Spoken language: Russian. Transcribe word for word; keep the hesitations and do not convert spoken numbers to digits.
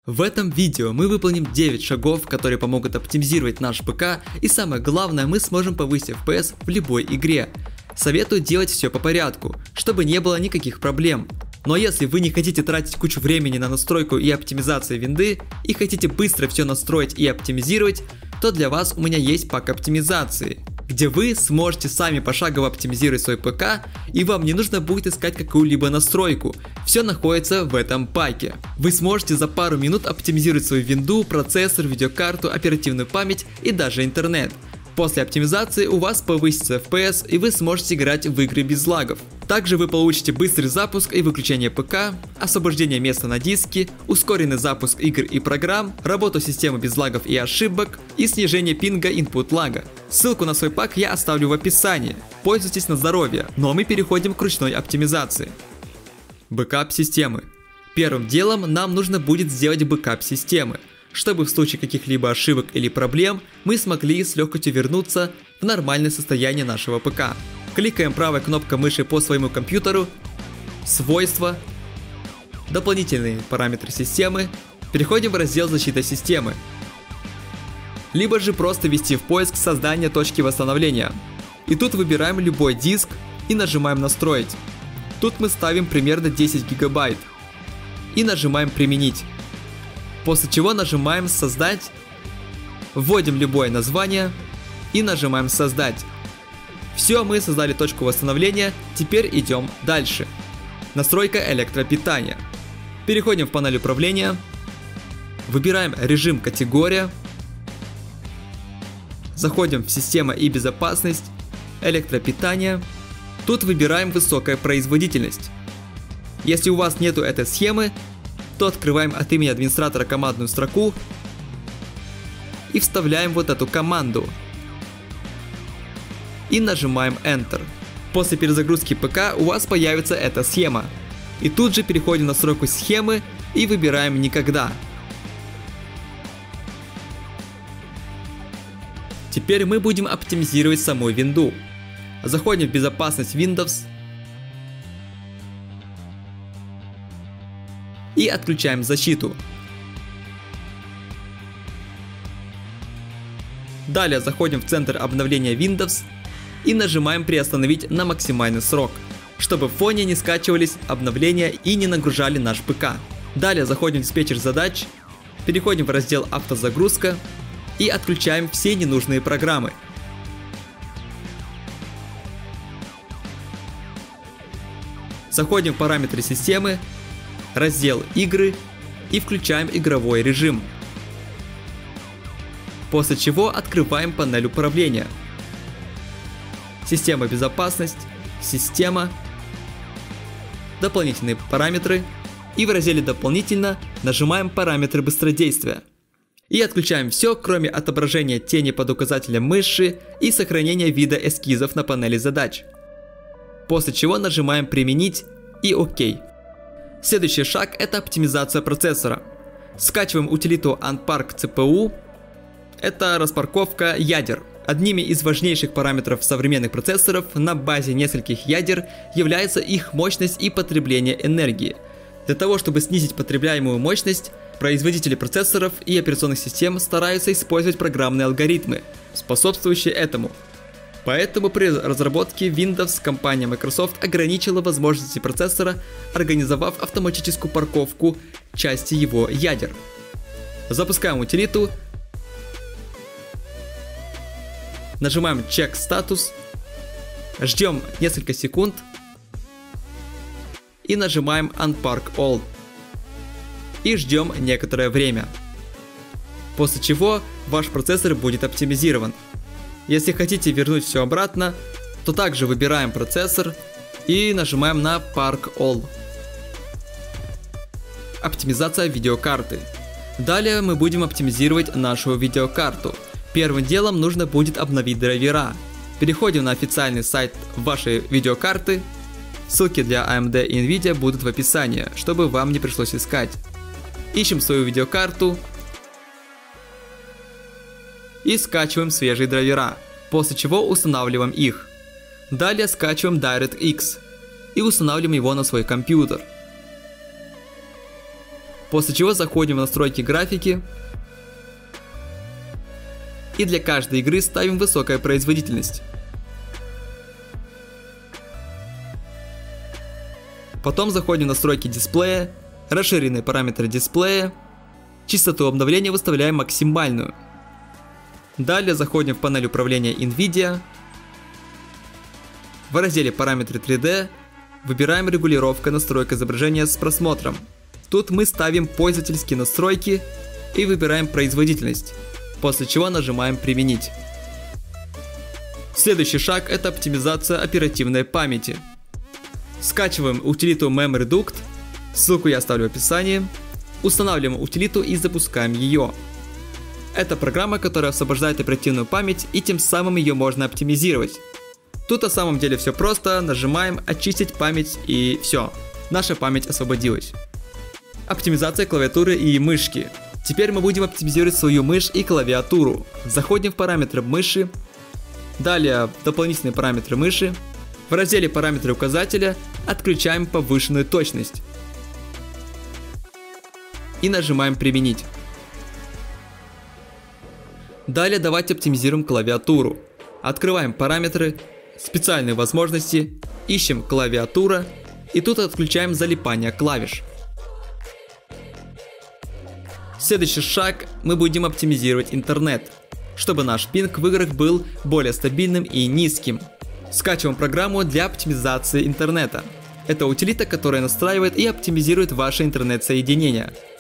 В этом видео мы выполним девять шагов, которые помогут оптимизировать наш ПК, и самое главное, мы сможем повысить эф пи эс в любой игре. Советую делать все по порядку, чтобы не было никаких проблем. Но если вы не хотите тратить кучу времени на настройку и оптимизацию винды, и хотите быстро все настроить и оптимизировать, то для вас у меня есть пак оптимизации, где вы сможете сами пошагово оптимизировать свой ПК, и вам не нужно будет искать какую-либо настройку. Все находится в этом паке. Вы сможете за пару минут оптимизировать свою винду, процессор, видеокарту, оперативную память и даже интернет. После оптимизации у вас повысится эф пи эс, и вы сможете играть в игры без лагов. Также вы получите быстрый запуск и выключение ПК, освобождение места на диске, ускоренный запуск игр и программ, работу системы без лагов и ошибок и снижение пинга input лага. Ссылку на свой пак я оставлю в описании. Пользуйтесь на здоровье. Ну а мы переходим к ручной оптимизации. Бэкап системы. Первым делом нам нужно будет сделать бэкап системы, чтобы в случае каких-либо ошибок или проблем мы смогли с легкостью вернуться в нормальное состояние нашего ПК. Кликаем правой кнопкой мыши по своему компьютеру, свойства, дополнительные параметры системы, переходим в раздел защита системы. Либо же просто ввести в поиск создание точки восстановления. И тут выбираем любой диск и нажимаем настроить. Тут мы ставим примерно десять гигабайт и нажимаем применить. После чего нажимаем создать, вводим любое название и нажимаем создать. Все, мы создали точку восстановления, теперь идем дальше. Настройка электропитания. Переходим в панель управления, выбираем режим категория, заходим в система и безопасность, электропитание. Тут выбираем высокая производительность. Если у вас нету этой схемы, то открываем от имени администратора командную строку и вставляем вот эту команду. И нажимаем Enter. После перезагрузки ПК у вас появится эта схема. И тут же переходим в настройку схемы и выбираем никогда. Теперь мы будем оптимизировать саму винду. Заходим в безопасность Windows и отключаем защиту. Далее заходим в центр обновления Windows и нажимаем приостановить на максимальный срок, чтобы в фоне не скачивались обновления и не нагружали наш ПК. Далее заходим в диспетчер задач, переходим в раздел автозагрузка и отключаем все ненужные программы. Заходим в параметры системы, раздел игры и включаем игровой режим. После чего открываем панель управления. Система безопасность, система, дополнительные параметры и в разделе дополнительно нажимаем параметры быстродействия. И отключаем все, кроме отображения тени под указателем мыши и сохранения вида эскизов на панели задач. После чего нажимаем применить и ОК. Следующий шаг — это оптимизация процессора. Скачиваем утилиту Unpark си пи ю. Это распарковка ядер. Одними из важнейших параметров современных процессоров на базе нескольких ядер является их мощность и потребление энергии. Для того, чтобы снизить потребляемую мощность, производители процессоров и операционных систем стараются использовать программные алгоритмы, способствующие этому. Поэтому при разработке Windows компания Microsoft ограничила возможности процессора, организовав автоматическую парковку части его ядер. Запускаем утилиту, нажимаем Check Status, ждем несколько секунд и нажимаем Unpark All. И ждем некоторое время. После чего ваш процессор будет оптимизирован. Если хотите вернуть все обратно, то также выбираем процессор и нажимаем на Park All. Оптимизация видеокарты. Далее мы будем оптимизировать нашу видеокарту. Первым делом нужно будет обновить драйвера. Переходим на официальный сайт вашей видеокарты. Ссылки для эй эм ди и Nvidia будут в описании, чтобы вам не пришлось искать. Ищем свою видеокарту и скачиваем свежие драйвера, после чего устанавливаем их. Далее скачиваем DirectX и устанавливаем его на свой компьютер. После чего заходим в настройки графики. И для каждой игры ставим высокая производительность. Потом заходим в настройки дисплея, расширенные параметры дисплея, частоту обновления выставляем максимальную. Далее заходим в панель управления NVIDIA. В разделе параметры три дэ выбираем регулировка настройка изображения с просмотром. Тут мы ставим пользовательские настройки и выбираем производительность, после чего нажимаем применить. Следующий шаг — это оптимизация оперативной памяти. Скачиваем утилиту MemReduct, ссылку я оставлю в описании, устанавливаем утилиту и запускаем ее. Это программа, которая освобождает оперативную память, и тем самым ее можно оптимизировать. Тут на самом деле все просто, нажимаем очистить память и все, наша память освободилась. Оптимизация клавиатуры и мышки. Теперь мы будем оптимизировать свою мышь и клавиатуру. Заходим в параметры мыши, далее в дополнительные параметры мыши. В разделе параметры указателя отключаем повышенную точность. И нажимаем применить. Далее давайте оптимизируем клавиатуру. Открываем параметры, специальные возможности, ищем клавиатура и тут отключаем залипание клавиш. Следующий шаг, мы будем оптимизировать интернет, чтобы наш пинг в играх был более стабильным и низким. Скачиваем программу для оптимизации интернета. Это утилита, которая настраивает и оптимизирует ваше интернет-соединение.